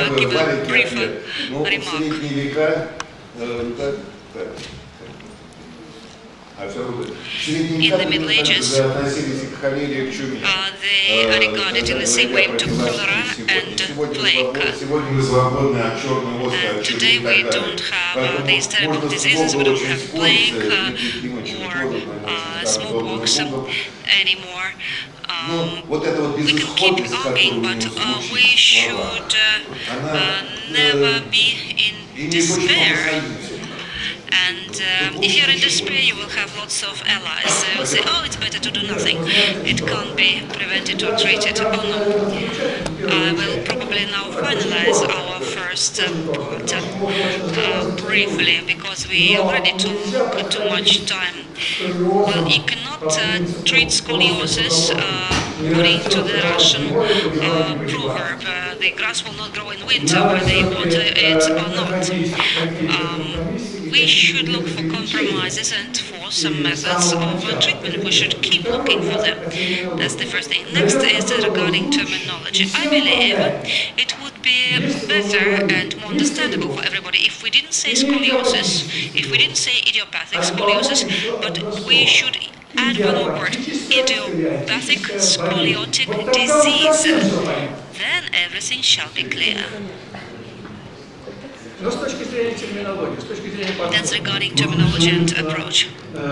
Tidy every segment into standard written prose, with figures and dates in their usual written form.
give a brief remark. In the Middle Ages, they are regarded in the same way to cholera and plague. And today we don't have these terrible diseases, we don't have plague or smallpox anymore. We can keep arguing, but we should never be in despair. And if you're in despair, you will have lots of allies. They will say, oh, it's better to do nothing. It can't be prevented or treated. Oh, no. I will probably now finalize our first part briefly, because we already took too much time. Well, you cannot treat scoliosis according to the Russian proverb. The grass will not grow in winter, whether you want it or not. We should look for compromises and for some methods of treatment. We should keep looking for them. That's the first thing. Next is regarding terminology. I believe it would be better and more understandable for everybody if we didn't say scoliosis, if we didn't say idiopathic scoliosis, but we should add one more word: idiopathic scoliotic disease. Then everything shall be clear. That's regarding terminology and approach.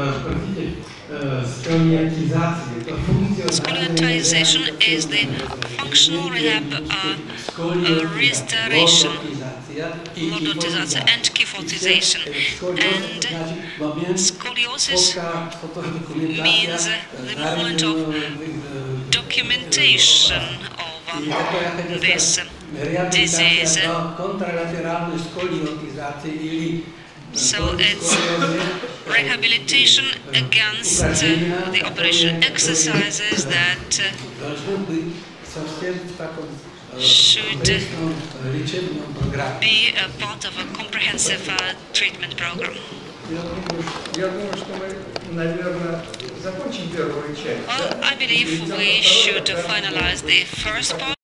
Scoliotisation is the functional rehab, restoration, lordotisation and kyphotization. And scoliosis means the moment of documentation of this disease. So it's rehabilitation against the operation, exercises that should be a part of a comprehensive treatment program. Well, I believe we should finalize the first part.